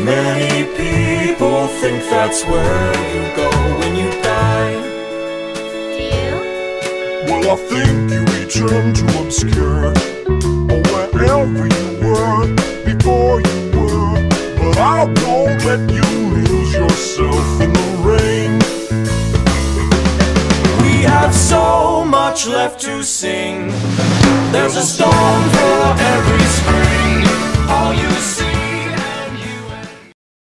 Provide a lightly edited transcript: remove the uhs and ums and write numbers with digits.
Many people think that's where you go when you die. Do you? Well, I think you return to obscure, or wherever you were before you were. But I won't let you lose yourself in the rain. We have so much left to sing. There's a storm for every spring. All you see